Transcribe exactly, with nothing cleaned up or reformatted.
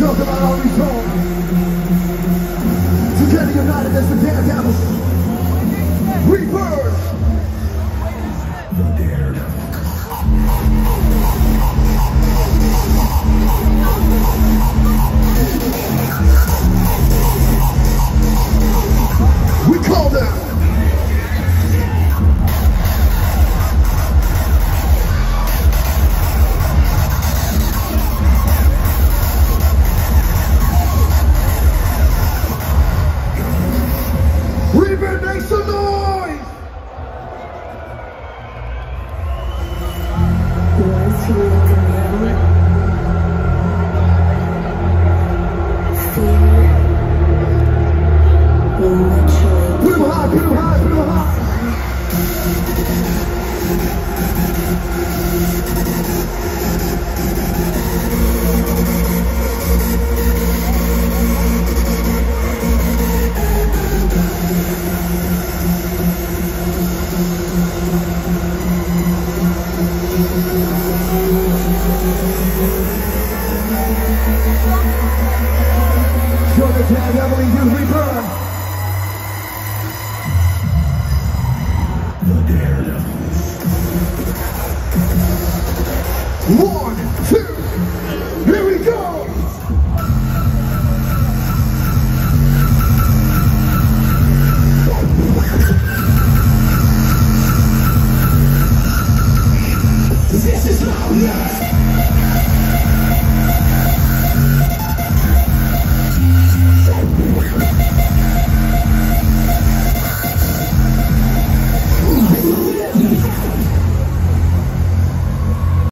talk about Unresolved. Together united as the Daredevils. Rebirth. The Daredevils. We call them Rebirth. Make some noise! Once you look around, fear will literally put them high, put them high, put them high. You're the Daredevil and you Rebirth. The Daredevils. One, two.